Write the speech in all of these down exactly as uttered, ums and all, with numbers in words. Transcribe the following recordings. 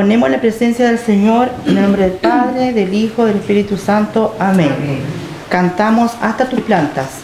Disponemos la presencia del Señor en el nombre del Padre, del Hijo, del Espíritu Santo. Amén. Amén. Cantamos hasta tus plantas.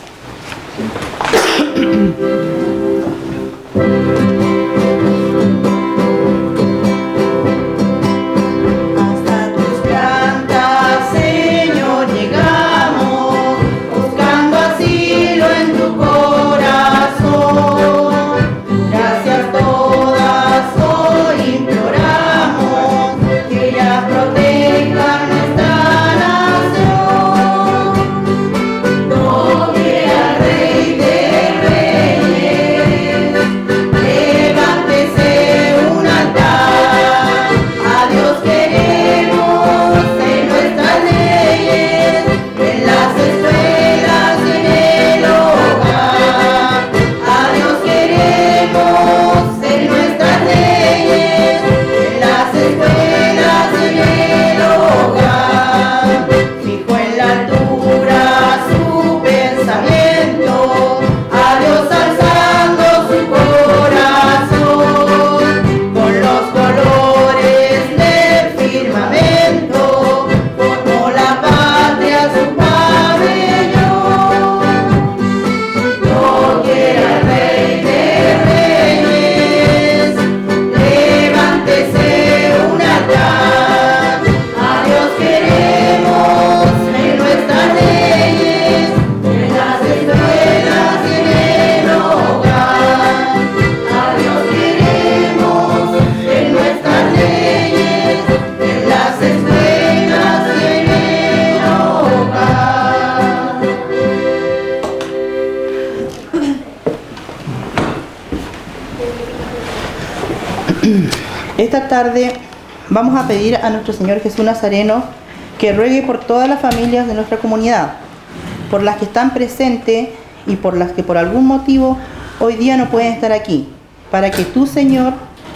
Esta tarde vamos a pedir a nuestro Señor Jesús Nazareno que ruegue por todas las familias de nuestra comunidad, por las que están presentes y por las que por algún motivo hoy día no pueden estar aquí, para que tú, Señor,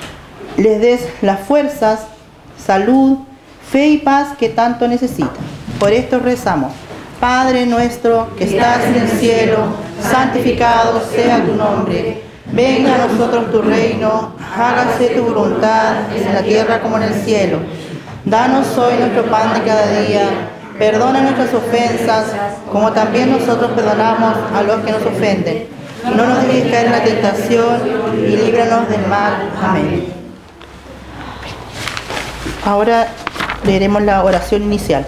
les des las fuerzas, salud, fe y paz que tanto necesitan. Por esto rezamos. Padre nuestro que estás en el cielo, santificado sea tu nombre. Venga a nosotros tu reino, hágase tu voluntad en la tierra como en el cielo. Danos hoy nuestro pan de cada día, perdona nuestras ofensas, como también nosotros perdonamos a los que nos ofenden. No nos dejes caer en la tentación y líbranos del mal. Amén. Ahora leeremos la oración inicial.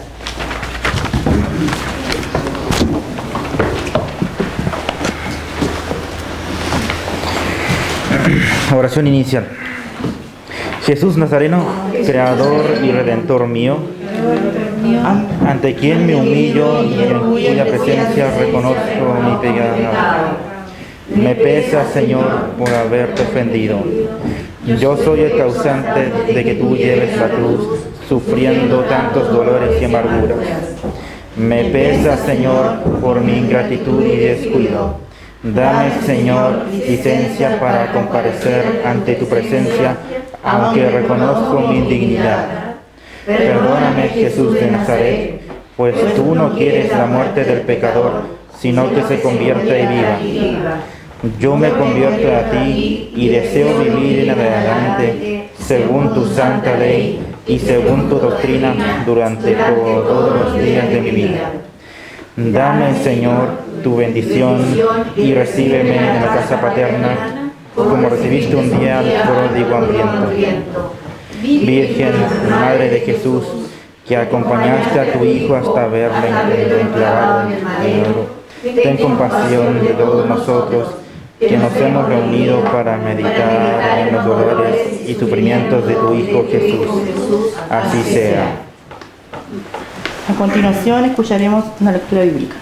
Oración inicial. Jesús Nazareno, Creador y Redentor mío, ante quien me humillo y en cuya presencia reconozco mi pecado. Me pesa, Señor, por haberte ofendido. Yo soy el causante de que tú lleves la cruz, sufriendo tantos dolores y amarguras. Me pesa, Señor, por mi ingratitud y descuido. Dame, Señor, licencia para comparecer ante tu presencia, aunque reconozco mi indignidad. Perdóname, Jesús de Nazaret, pues tú no quieres la muerte del pecador, sino que se convierta y viva. Yo me convierto a ti y deseo vivir en adelante según tu santa ley y según tu doctrina durante todos los días de mi vida. Dame, Señor, tu bendición y recíbeme en la casa paterna, como recibiste un día al pródigo hambriento. Virgen, Madre de Jesús, que acompañaste a tu Hijo hasta verle enclavado en el oro, ten compasión de todos nosotros que nos hemos reunido para meditar en los dolores y sufrimientos de tu Hijo Jesús. Así sea. A continuación escucharemos una lectura bíblica.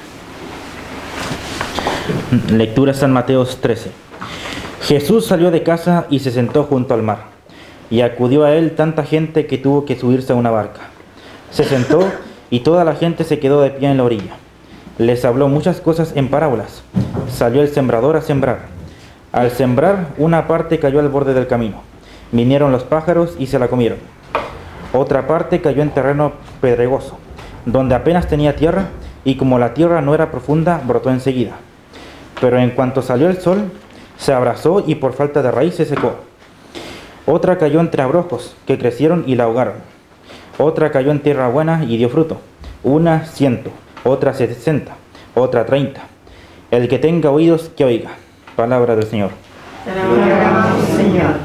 Lectura San Mateo trece. Jesús salió de casa y se sentó junto al mar, y acudió a él tanta gente que tuvo que subirse a una barca. Se sentó y toda la gente se quedó de pie en la orilla. Les habló muchas cosas en parábolas. Salió el sembrador a sembrar. Al sembrar, una parte cayó al borde del camino. Vinieron los pájaros y se la comieron. Otra parte cayó en terreno pedregoso, donde apenas tenía tierra, y como la tierra no era profunda, brotó enseguida. Pero en cuanto salió el sol, se abrazó y por falta de raíz se secó. Otra cayó entre abrojos, que crecieron y la ahogaron. Otra cayó en tierra buena y dio fruto. Una ciento, otra sesenta, otra treinta. El que tenga oídos, que oiga. Palabra del Señor. Te alabamos, Señor.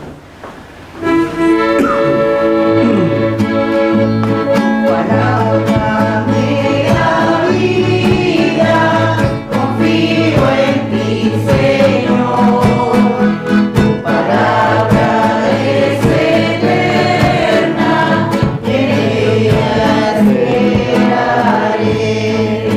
Palabra de la vida, confío en ti, Señor. Tu palabra es eterna, en ella esperaré.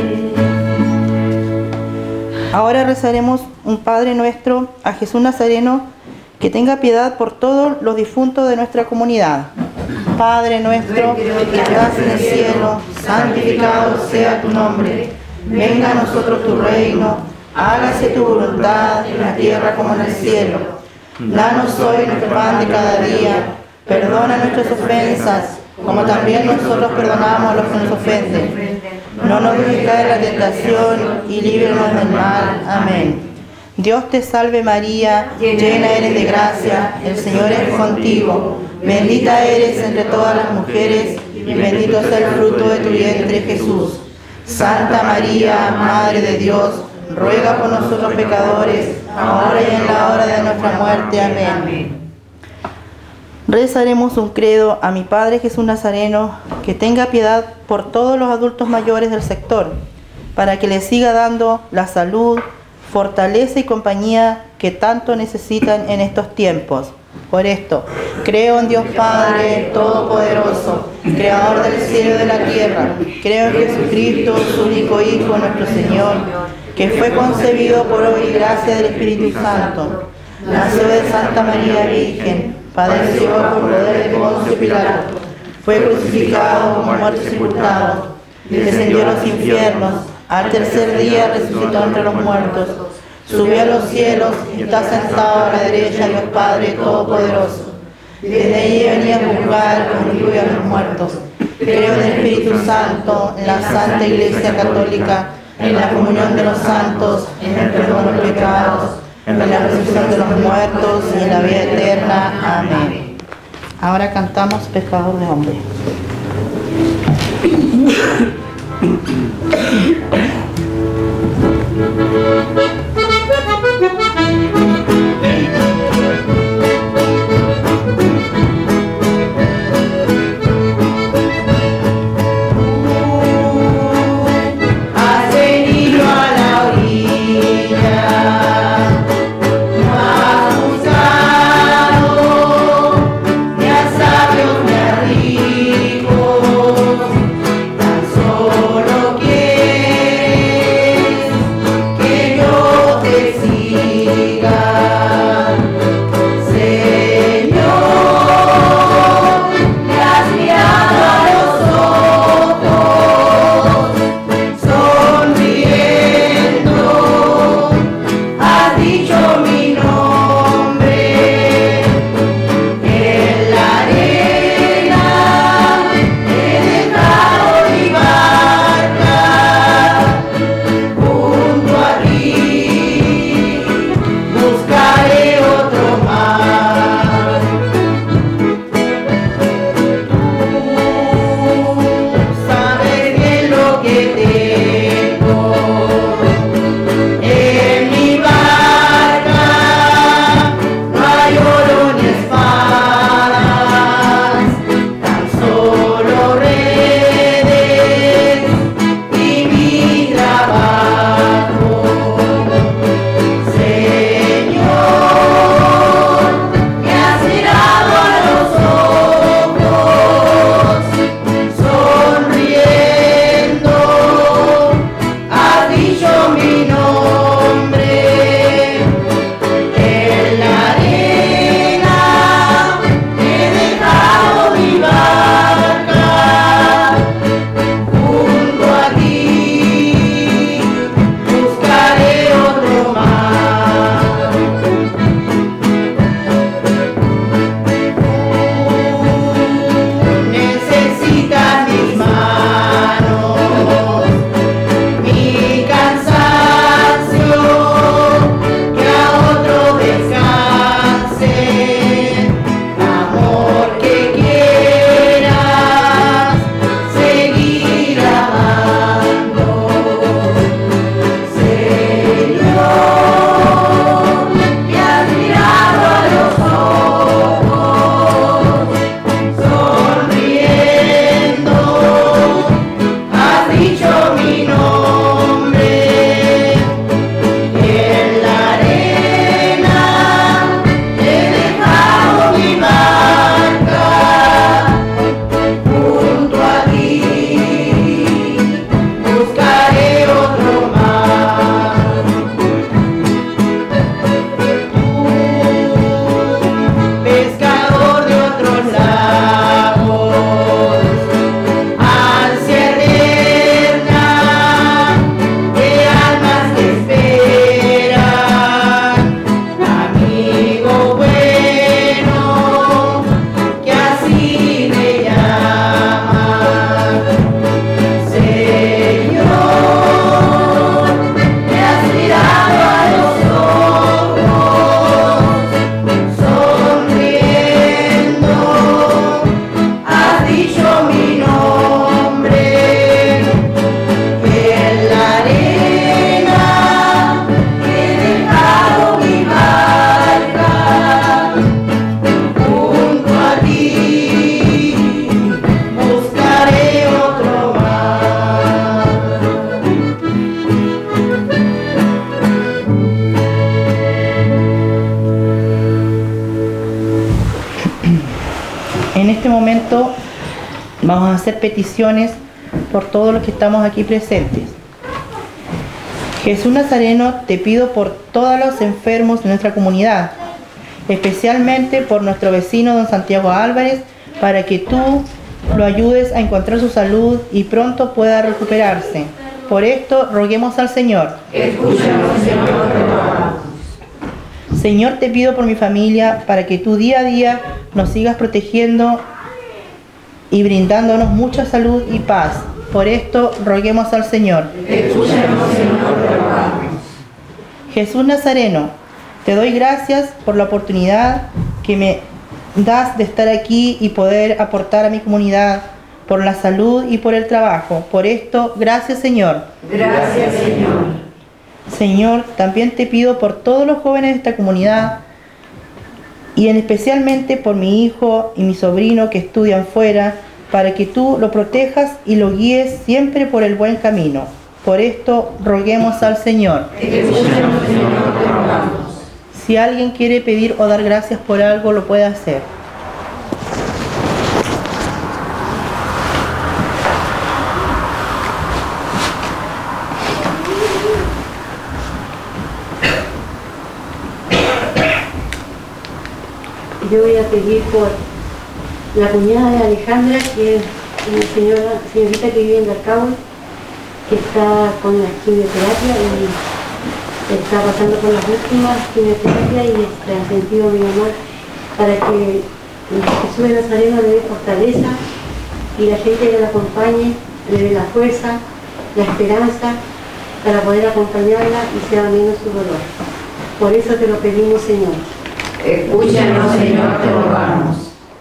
Ahora rezaremos un Padre Nuestro a Jesús Nazareno, que tenga piedad por todos los difuntos de nuestra comunidad. Padre nuestro que estás en el cielo, santificado sea tu nombre. Venga a nosotros tu reino, hágase tu voluntad en la tierra como en el cielo. Danos hoy nuestro pan de cada día, perdona nuestras ofensas, como también nosotros perdonamos a los que nos ofenden. No nos dejes caer en la tentación y líbranos del mal. Amén. Dios te salve María, llena eres de gracia, el Señor es contigo. Bendita eres entre todas las mujeres y bendito es el fruto de tu vientre Jesús. Santa María, Madre de Dios, ruega por nosotros pecadores, ahora y en la hora de nuestra muerte. Amén. Rezaremos un credo a mi Padre Jesús Nazareno, que tenga piedad por todos los adultos mayores del sector, para que les siga dando la salud, fortaleza y compañía que tanto necesitan en estos tiempos. Por esto, creo en Dios Padre Todopoderoso, Creador del cielo y de la tierra. Creo en Jesucristo, su único Hijo, nuestro Señor, que fue concebido por obra y gracia del Espíritu Santo. Nació de Santa María Virgen, padeció por poder de Poncio Pilato, fue crucificado, muerto y sepultado, descendió a los infiernos, al tercer día resucitó entre los muertos, subió a los cielos y está sentado a la derecha de Dios Padre Todopoderoso. Desde allí venía a juzgar a los vivos y a los muertos. Creo en el Espíritu Santo, en la Santa Iglesia Católica, en la comunión de los santos, en el perdón de los pecados, en la resurrección de los muertos y en la vida eterna. Amén. Ahora cantamos Pescador de Hombres. Has venido a la orilla, no has buscado ni a sabios ni a ricos, tan solo quieres esto vamos a hacer peticiones por todos los que estamos aquí presentes. Jesús Nazareno, te pido por todos los enfermos de nuestra comunidad, especialmente por nuestro vecino don Santiago Álvarez, para que tú lo ayudes a encontrar su salud y pronto pueda recuperarse. Por esto, roguemos al Señor. Escúchanos, Señor, te rogamos. Señor, te pido por mi familia, para que tú día a día nos sigas protegiendo y brindándonos mucha salud y paz. Por esto, roguemos al Señor. Escúchanos, Señor, te rogamos. Jesús Nazareno, te doy gracias por la oportunidad que me das de estar aquí y poder aportar a mi comunidad, por la salud y por el trabajo. Por esto, gracias, Señor. Gracias, Señor. Señor, también te pido por todos los jóvenes de esta comunidad y en especialmente por mi hijo y mi sobrino que estudian fuera, para que tú lo protejas y lo guíes siempre por el buen camino. Por esto, roguemos al Señor. Escúchanos, Señor, te rogamos. Si alguien quiere pedir o dar gracias por algo, lo puede hacer. Yo voy a pedir por la cuñada de Alejandra, que es una señora, señorita que vive en Garcagüe, que está con la quimioterapia y está pasando por las últimas quimioterapias y se ha sentido muy mal, para que Jesús de Nazareno le dé fortaleza y la gente que la acompañe le dé la fuerza, la esperanza para poder acompañarla y sea menos su dolor. Por eso te lo pedimos, Señor. Escúchanos, Señor, te rogamos.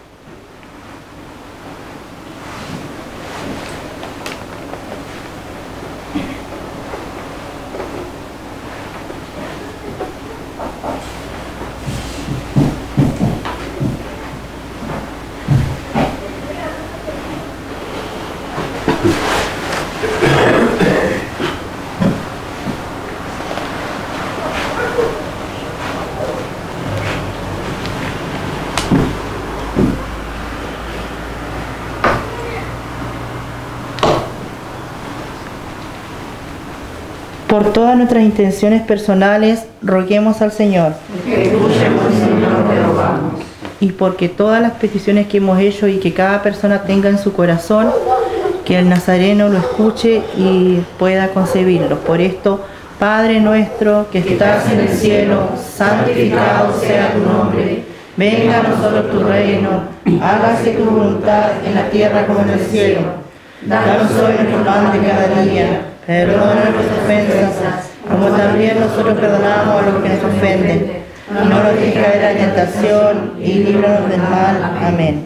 Por todas nuestras intenciones personales, roguemos al Señor. Escúchanos, Señor, te rogamos. Y porque todas las peticiones que hemos hecho y que cada persona tenga en su corazón, que el Nazareno lo escuche y pueda concebirlo. Por esto, Padre nuestro que estás en el cielo, santificado sea tu nombre. Venga a nosotros tu reino, hágase tu voluntad en la tierra como en el cielo. Danos hoy nuestro pan de cada día. Perdona nuestras ofensas, como también nosotros perdonamos a los que nos ofenden. No nos dejes caer en tentación y líbranos del mal. Amén.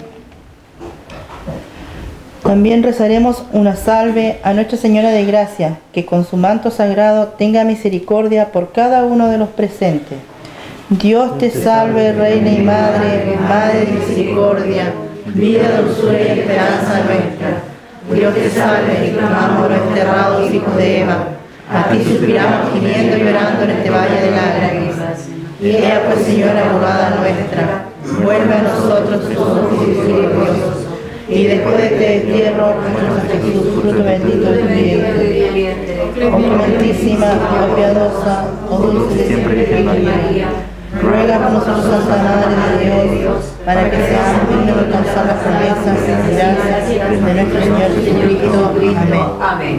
También rezaremos una salve a Nuestra Señora de Gracia, que con su manto sagrado tenga misericordia por cada uno de los presentes. Dios te salve, Reina y Madre, Madre de misericordia, vida, dulzura y esperanza nuestra. Dios te salve, y clamamos los desterrados hijos de Eva. A ti suspiramos gimiendo y llorando en este valle de lágrimas. Y ella, pues, Señora, abogada nuestra, vuelve a nosotros tus ojos misericordiosos. Y después de este destierro, nuestro Jesús, fruto bendito de tu vientre. Oh clementísima, oh piadosa, oh dulce siempre Virgen María, ruega por nosotros, Santa Madre de Dios, para que seamos dignos de alcanzar las promesas y gracias de nuestro Señor Jesucristo. Amén. Amén.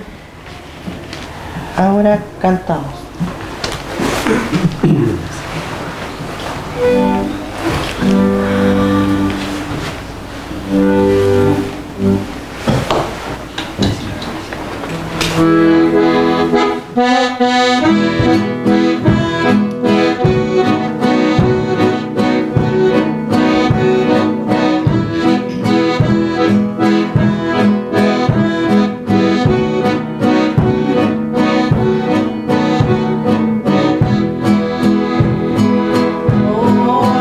Ahora cantamos. Oh,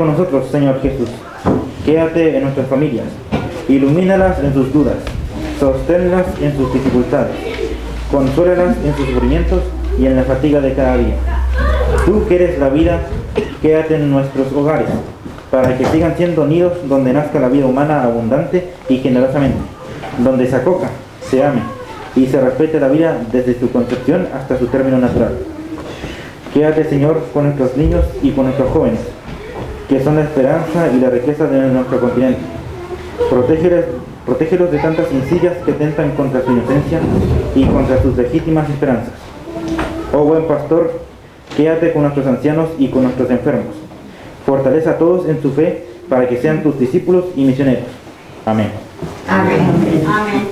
con nosotros, Señor Jesús. Quédate en nuestras familias. Ilumínalas en sus dudas. Sosténlas en sus dificultades. Consuélalas en sus sufrimientos y en la fatiga de cada día. Tú que eres la vida, quédate en nuestros hogares, para que sigan siendo nidos donde nazca la vida humana abundante y generosamente, donde se acoja, se ame y se respete la vida desde su concepción hasta su término natural. Quédate, Señor, con nuestros niños y con nuestros jóvenes, que son la esperanza y la riqueza de nuestro continente. Protégelos, protégelos de tantas insidias que tentan contra su inocencia y contra sus legítimas esperanzas. Oh buen pastor, quédate con nuestros ancianos y con nuestros enfermos. Fortaleza a todos en su fe para que sean tus discípulos y misioneros. Amén. Amén. Amén.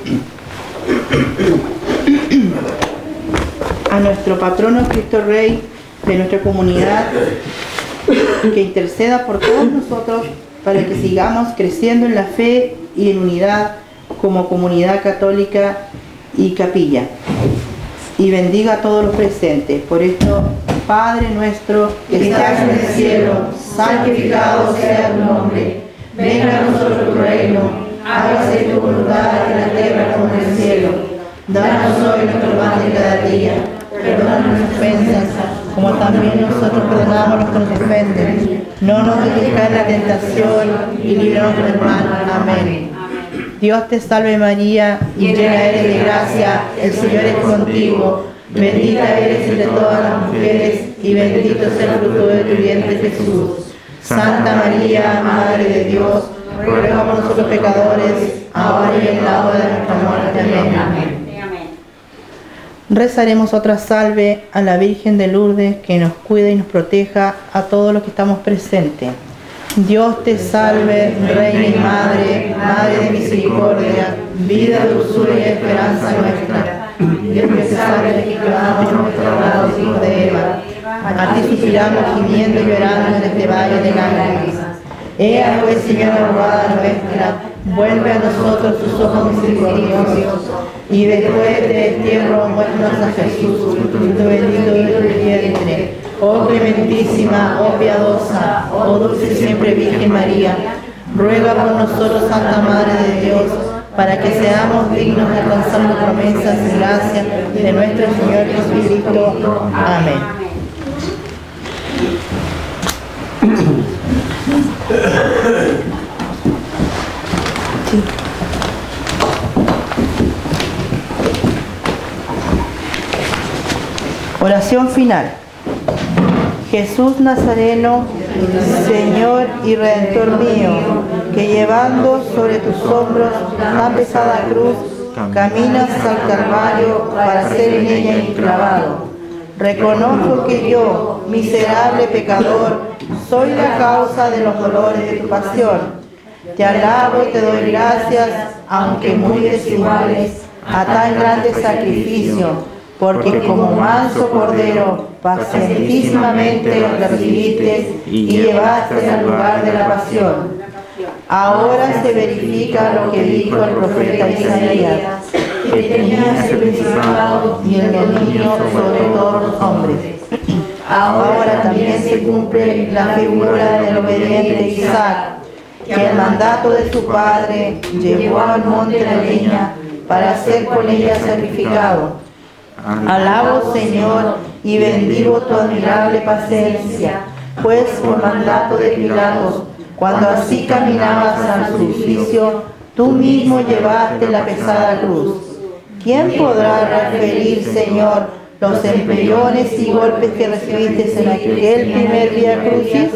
A nuestro patrono Cristo Rey de nuestra comunidad, que interceda por todos nosotros para que sigamos creciendo en la fe y en unidad como comunidad católica y capilla. Y bendiga a todos los presentes. Por esto, Padre nuestro que estás en el cielo, santificado sea tu nombre. Venga a nosotros tu reino. Hágase tu voluntad en la tierra como en el cielo. Danos hoy nuestro pan de cada día. Perdona nuestras ofensas, como también nosotros perdonamos a los que nos ofenden. No nos dejes caer en la tentación y líbranos del mal. Amén. Dios te salve María, llena eres de gracia, el Señor es contigo. Bendita eres entre todas las mujeres y bendito es el fruto de tu vientre Jesús. Santa María, Madre de Dios, ruega por nosotros pecadores, ahora y en la hora de nuestra muerte. Amén. Rezaremos otra salve a la Virgen de Lourdes, que nos cuida y nos proteja a todos los que estamos presentes. Dios te salve, Reina y Madre, Madre de misericordia, vida, dulzura y esperanza nuestra. Dios te salve, que clamamos nuestros hijos de Eva. A ti suspiramos, gimiendo y llorando en este valle de lágrimas. Ea pues, Señora abogada nuestra, vuelve a nosotros tus ojos misericordiosos, y después de destierro muéstranos a Jesús, fruto bendito de tu vientre. Oh clementísima, oh piadosa, oh dulce siempre Virgen María, ruega por nosotros, Santa Madre de Dios, para que seamos dignos de alcanzar las promesas y gracias de nuestro Señor Jesucristo. Amén. Sí. Oración final. Jesús Nazareno, Señor y Redentor mío, que llevando sobre tus hombros tan pesada cruz, caminas al Calvario para ser en ella enclavado. Reconozco que yo, miserable pecador, soy la causa de los dolores de tu pasión. Te alabo y te doy gracias, aunque muy desiguales, a tan grande sacrificio, porque como manso cordero, pacientísimamente lo recibiste y llevaste al lugar de la pasión. Ahora se verifica lo que dijo el profeta Isaías, que tenías el principado y el dominio sobre todos los hombres. Ahora también se cumple la figura del obediente Isaac, que al mandato de su padre llevó al monte la leña para ser con ella sacrificado. Alabo, Señor, y bendigo tu admirable paciencia, pues por mandato de Pilatos, cuando así caminabas al suplicio, tú mismo llevaste la pesada cruz. ¿Quién podrá referir, Señor, los empellones y golpes que recibiste en aquel primer Vía Crucis?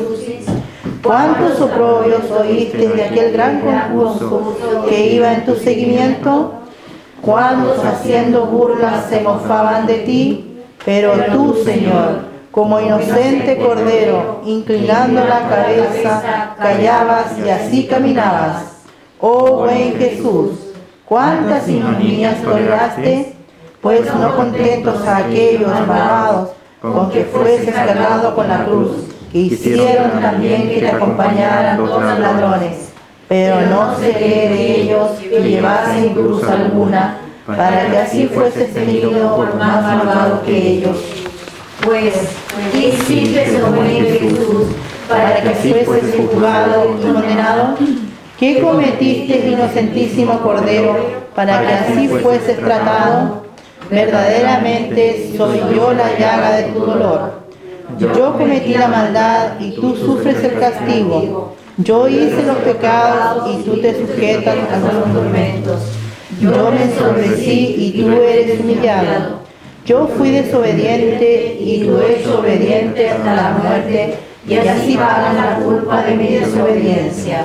¿Cuántos oprobios oíste de aquel gran concurso que iba en tu seguimiento? ¿Cuántos haciendo burlas se mofaban de ti? Pero tú, Señor, como inocente cordero, inclinando la cabeza, callabas y así caminabas. Oh buen Jesús, ¿cuántas ignominias toleraste? Pues no contentos a aquellos malvados con que fueses cargado con la cruz, quisieron también que te acompañaran dos ladrones. Pero no seré de ellos que llevasen cruz alguna, para que así fueses tenido por más malvado que ellos. Pues, ¿qué hiciste, oh buen Jesús, para que fueses juzgado y condenado? ¿Qué cometiste, inocentísimo Cordero, para que así fueses tratado? Verdaderamente soy yo la llaga de tu dolor. Yo cometí la maldad y tú sufres el castigo. Yo hice los pecados y tú te sujetas a los tormentos. Yo me ensombrecí y tú eres humillado. Yo fui desobediente y tú eres obediente hasta la muerte, y así pagas la culpa de mi desobediencia.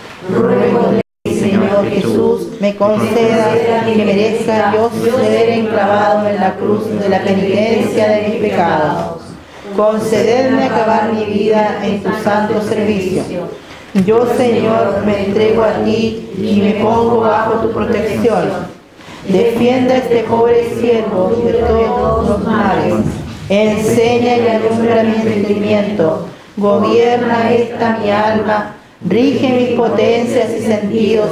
Ruego, Señor Jesús, me conceda que merezca yo ser enclavado en la cruz de la penitencia de mis pecados. Concededme acabar mi vida en tu santo servicio. Yo, Señor, me entrego a ti y me pongo bajo tu protección. Defienda a este pobre siervo de todos los males. Enseña y alumbra mi entendimiento. Gobierna esta mi alma. Rige mis potencias y sentidos.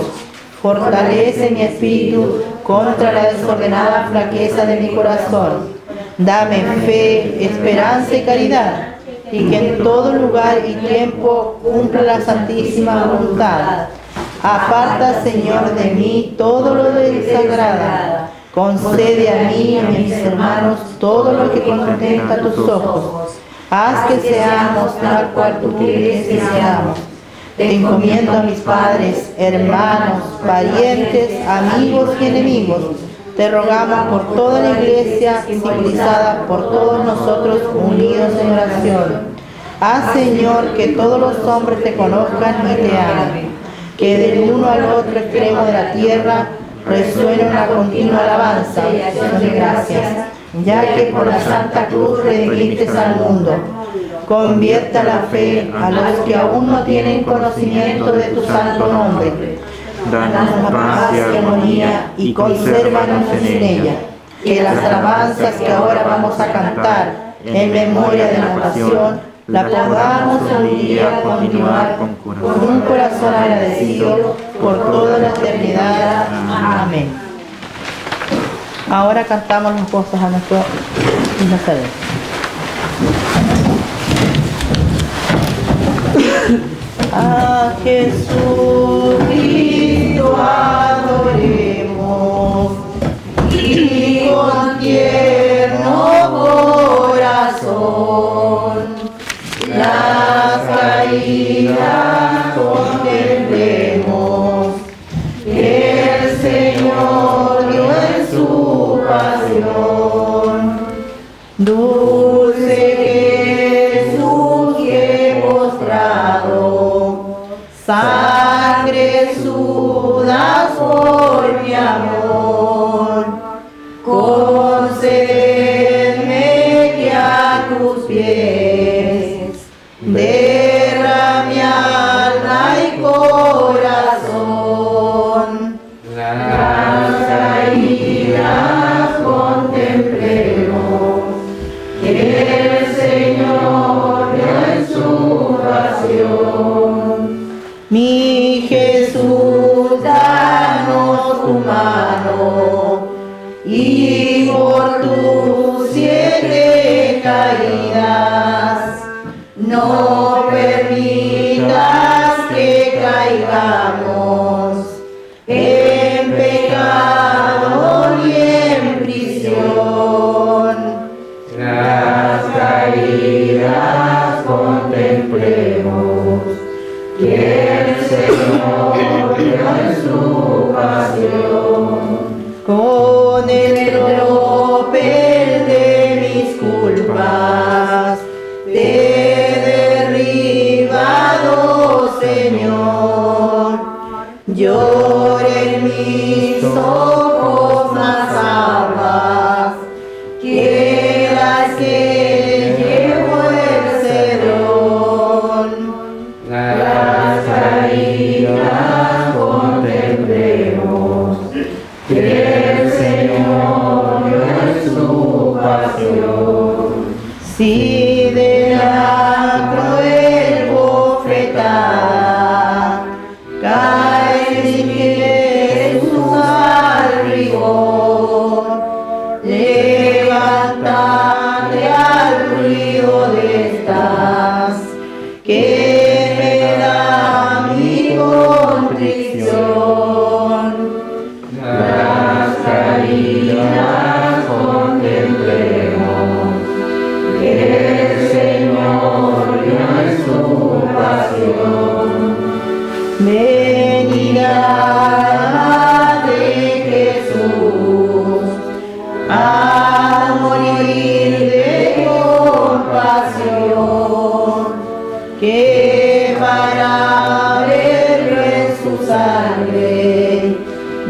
Fortalece mi espíritu contra la desordenada flaqueza de mi corazón. Dame fe, esperanza y caridad, y que en todo lugar y tiempo cumpla la santísima voluntad. Aparta, Señor, de mí todo lo desagrada. Concede a mí y a mis hermanos todo lo que contenta tus ojos. Haz que seamos tal cual tú quieres que seamos. Te encomiendo a mis padres, hermanos, parientes, amigos y enemigos. Te rogamos por toda la Iglesia civilizada, por todos nosotros unidos en oración. Haz, Señor, que todos los hombres te conozcan y te amen. Que del uno al otro extremo de la tierra resuene una continua alabanza y acción de gracias, ya que por la Santa Cruz redimiste al mundo. Convierta la fe a los que aún no tienen conocimiento de tu santo nombre. Danos paz y armonía y consérvanos en ella. Que las alabanzas que ahora vamos a cantar en memoria de la pasión, la podamos un día continuar con un corazón agradecido por toda la eternidad. Amén. Ahora cantamos las cosas a nuestro Nazareno. A Jesucristo adoremos y con tierno corazón las caídas contemplemos que el Señor dio en su pasión. Dulce Jesús que postrado sangre sudas por mi amor, concédeme que a tus pies derrame mi alma y corazón. Las caídas contemplemos que el Señor dio en su pasión. Mi Jesús, danos tu mano y por tus siete caídas no permitas que caigamos en pecado ni en prisión. Las caídas contemplemos que el Señor dio en su pasión. Con el tropel de mis culpas te he derribado, Señor. Lloren mis ojos más aguas que las que llevo el cedrón. Las caídas contemplemos que el Señor dio en su pasión. Si de la cruel bofetada cae mi Jesús al rigor, levántate al ruido de estas que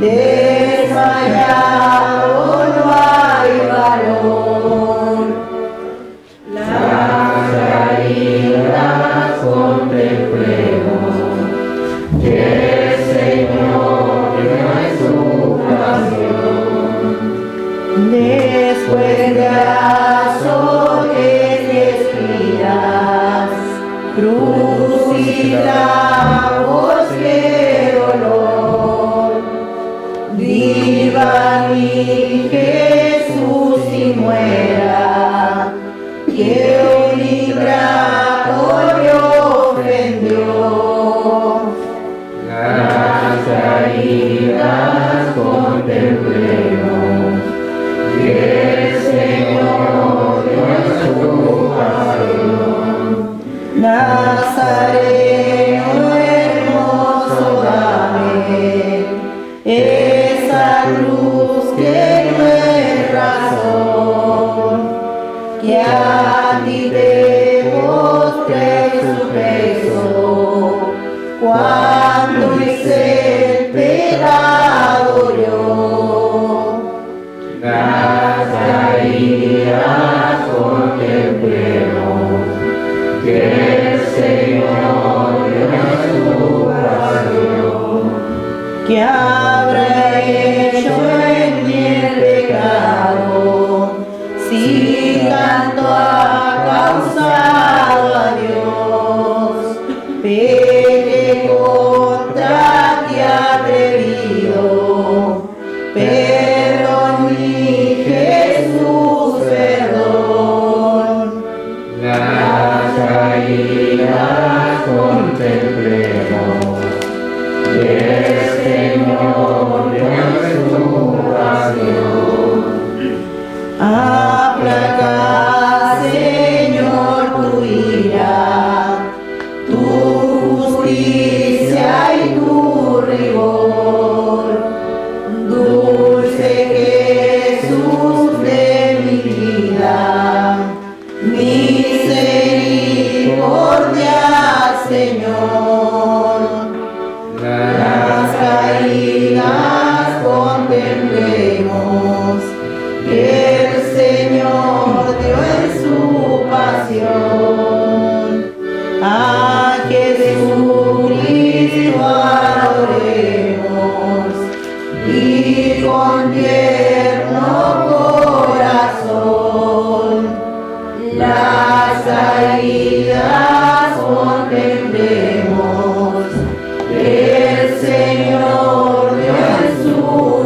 desmayado no hay varón. Las caídas contemplemos, que el Señor es su pasión. Después de azotes y espinas, cruz y clavos, qué dolor. Viva mi Jesús y muera, que un ingrato le ofendió. Las caídas contemplemos, que el Señor dio su pasión. Nazareno hermoso, dame esa cruz que no es razón, que a ti te mostré su peso cuando hice el pecado yo. Las caídas contemplemos, que el Señor dio su pasión. Que habrá hecho en mí el pecado, si tanto ha causado a Dios. Pequé contra ti atrevido, perdón mi Jesús, perdón. Las caídas contemplemos, que el Señor dio su pasión. Aplaca, Señor, tu ira, tu justicia y tu rigor. Dulce Jesús de mi vida, misericordia, Señor. Las caídas contemplemos, que el Señor dio en su pasión. A Jesucristo adoremos, y con tierno corazón las caídas contemplemos, que el Señor dio en su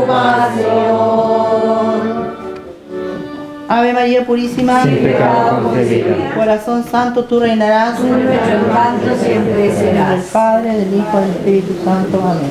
pasión. Ave María Purísima, sin pecado concebida. Corazón Santo, tú reinarás En nuestro canto siempre del serás. Padre, del Hijo y del Espíritu Santo. Amén.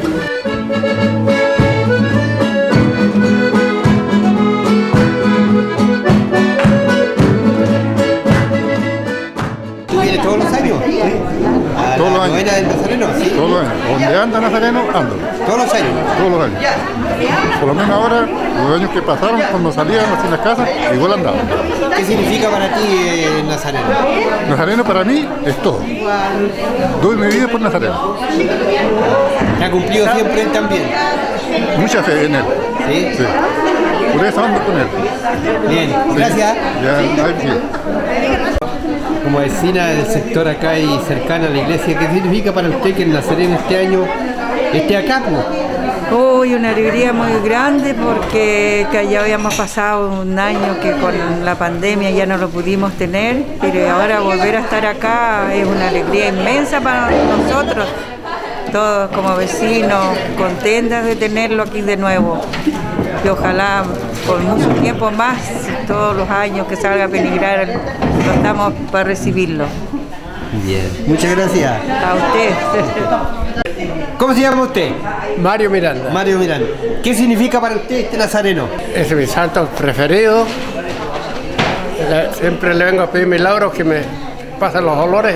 ¿Tú vienes todos los años? ¿Sí? ¿A Todos los la años. novena del Nazareno? Sí. Todos los años. Donde anda Nazareno, ando. Todos los años. Todos los años. Por lo menos ahora, los años que pasaron, cuando salían así en las casas, igual andaba. ¿Qué significa para ti el Nazareno? Nazareno para mí es todo. Doy mi vida por Nazareno. ¿Te ha cumplido siempre él también? Mucha fe en él. ¿Sí? Sí. Por eso ando con él. Bien, gracias. Ya, ay, sí. Como vecina del sector acá y cercana a la iglesia, ¿qué significa para usted que el Nazareno este año esté acá? Pues? Uy, una alegría muy grande porque que ya habíamos pasado un año que con la pandemia ya no lo pudimos tener, pero ahora volver a estar acá es una alegría inmensa para nosotros, todos como vecinos, contentas de tenerlo aquí de nuevo. Y ojalá por mucho tiempo más, todos los años que salga a penigrar, lo estamos para recibirlo. Bien, muchas gracias. A usted. ¿Cómo se llama usted? Mario Miranda. Mario Miranda. ¿Qué significa para usted este Nazareno? Es mi santo preferido. Le- siempre le vengo a pedir milagros que me pasen los olores.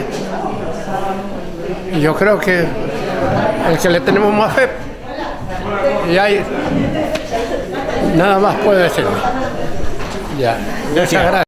Y yo creo que el que le tenemos más fe. Y hay nada más puedo decirme. Ya. Muchas gracias.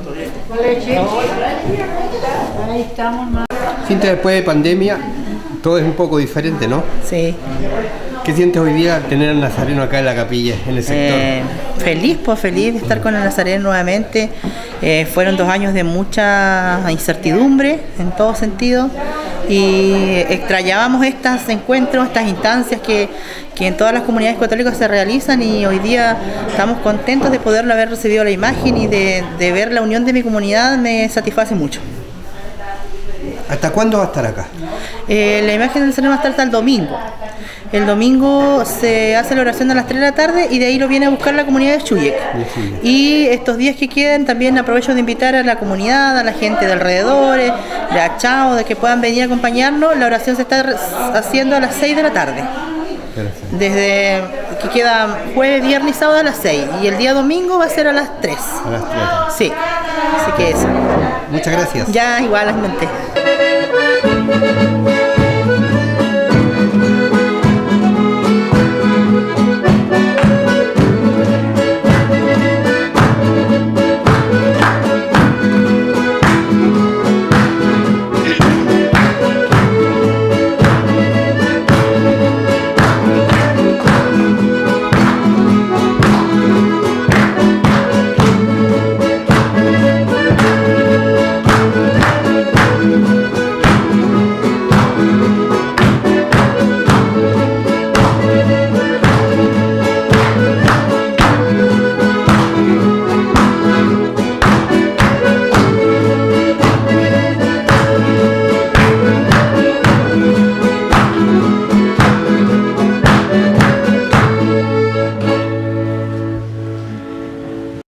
Siento después de pandemia, todo es un poco diferente, ¿no? Sí, ¿Qué sientes hoy día tener al Nazareno acá en la capilla, en el sector? Eh, feliz, pues feliz de estar con el Nazareno nuevamente. Eh, fueron dos años de mucha incertidumbre en todo sentido y extrañábamos estos encuentros, estas instancias que, que en todas las comunidades católicas se realizan, y hoy día estamos contentos de poderlo haber recibido la imagen y de, de ver la unión de mi comunidad. Me satisface mucho. ¿Hasta cuándo va a estar acá? Eh, la imagen del Nazareno va a estar hasta el domingo. El domingo se hace la oración a las tres de la tarde y de ahí lo viene a buscar la comunidad de Chuyek. Y estos días que quedan también aprovecho de invitar a la comunidad, a la gente de alrededor, de Achao, de que puedan venir a acompañarnos. La oración se está haciendo a las seis de la tarde. Desde que queda jueves, viernes y sábado a las seis. Y el día domingo va a ser a las tres. A las tres. Sí, así que eso. Muchas gracias. Ya, igualmente.